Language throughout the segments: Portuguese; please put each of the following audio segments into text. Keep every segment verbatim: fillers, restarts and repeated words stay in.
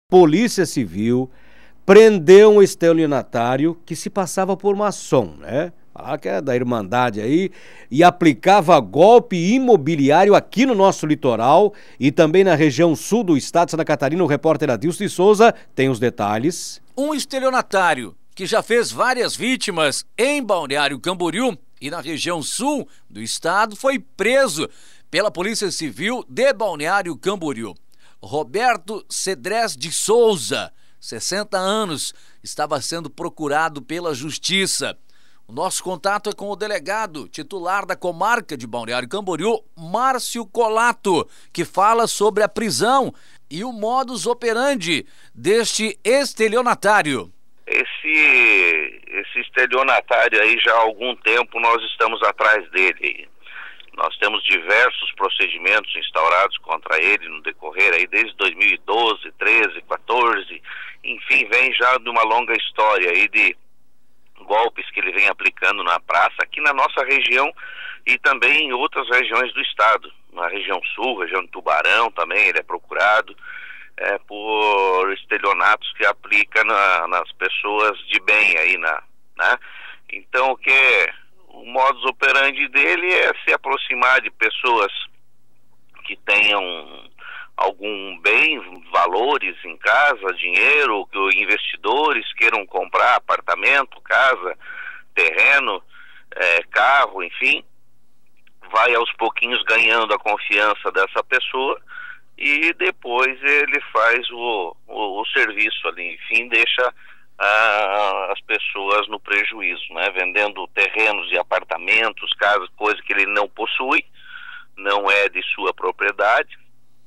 Polícia Civil prendeu um estelionatário que se passava por maçom, né? Falar que é da Irmandade aí, e aplicava golpe imobiliário aqui no nosso litoral e também na região sul do estado de Santa Catarina. O repórter Adilson de Souza tem os detalhes. Um estelionatário que já fez várias vítimas em Balneário Camboriú e na região sul do estado foi preso pela Polícia Civil de Balneário Camboriú. Roberto Cedrés de Souza, sessenta anos, estava sendo procurado pela Justiça. O nosso contato é com o delegado titular da comarca de Balneário Camboriú, Márcio Colato, que fala sobre a prisão e o modus operandi deste estelionatário. Esse, esse estelionatário aí, já há algum tempo nós estamos atrás dele. Nós temos diversos procedimentos instaurados contra ele no decorrer aí desde dois mil e doze, treze, quatorze, enfim, vem já de uma longa história aí de golpes que ele vem aplicando na praça, aqui na nossa região e também em outras regiões do estado. Na região sul, região de Tubarão também ele é procurado é, por estelionatos que aplica na, nas pessoas de bem aí, na, né? Então o que o modus operandi dele é se aproximar de pessoas que tenham algum bem, valores em casa, dinheiro, que investidores queiram comprar apartamento, casa, terreno, é, carro, enfim, vai aos pouquinhos ganhando a confiança dessa pessoa e depois ele faz o, o, o serviço ali, enfim, deixa ah, as pessoas no prejuízo, né? Vendendo terrenos e apartamentos, casas, coisa que ele não possui, não é de sua propriedade,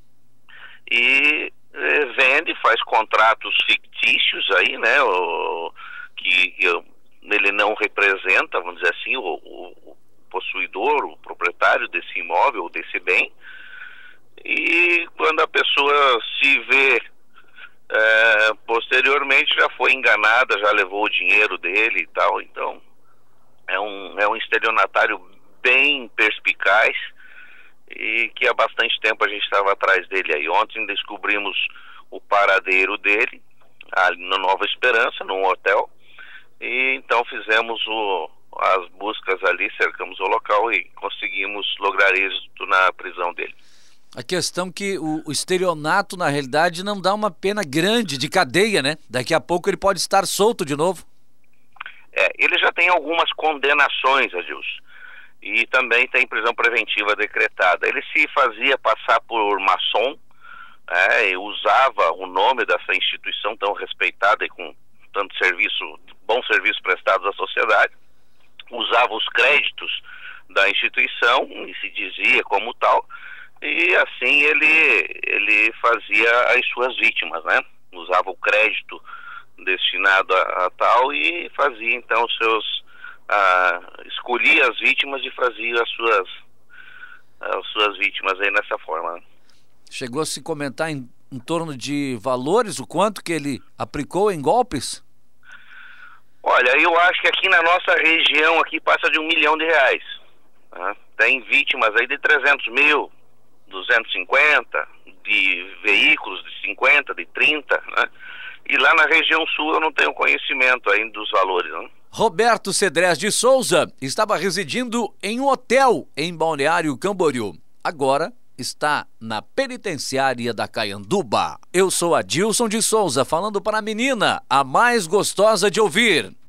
e eh, vende, faz contratos fictícios aí, né, o, que, que ele não representa, vamos dizer assim, o, o, o possuidor, o proprietário desse imóvel, desse bem, e quando a pessoa se vê eh, posteriormente já foi enganada, já levou o dinheiro dele e tal. Então é um, é um estelionatário bem perspicaz e que há bastante tempo a gente estava atrás dele aí. Ontem descobrimos o paradeiro dele ali na Nova Esperança, num hotel, e então fizemos o, as buscas ali, cercamos o local e conseguimos lograr êxito na prisão dele. A questão que o, o estelionato, na realidade, não dá uma pena grande de cadeia, né? Daqui a pouco ele pode estar solto de novo. É, ele já tem algumas condenações, Adilson, e também tem prisão preventiva decretada. Ele se fazia passar por maçom, é, e usava o nome dessa instituição tão respeitada e com tanto serviço, bom serviço prestado à sociedade, usava os créditos da instituição e se dizia como tal, e assim ele, ele fazia as suas vítimas, né? Usava o crédito destinado a, a tal e fazia então os seus, ah, escolhia as vítimas e fazia as suas, as suas vítimas aí nessa forma. Chegou a se comentar em, em torno de valores, o quanto que ele aplicou em golpes? Olha, eu acho que aqui na nossa região aqui passa de um milhão de reais, né? Tem vítimas aí de trezentos mil, duzentos e cinquenta, de veículos de cinquenta, de trinta, né? E lá na região sul eu não tenho conhecimento ainda dos valores, né? Roberto Cedrés de Souza estava residindo em um hotel em Balneário Camboriú. Agora está na penitenciária da Caianduba. Eu sou Adilson de Souza, falando para a menina, a mais gostosa de ouvir.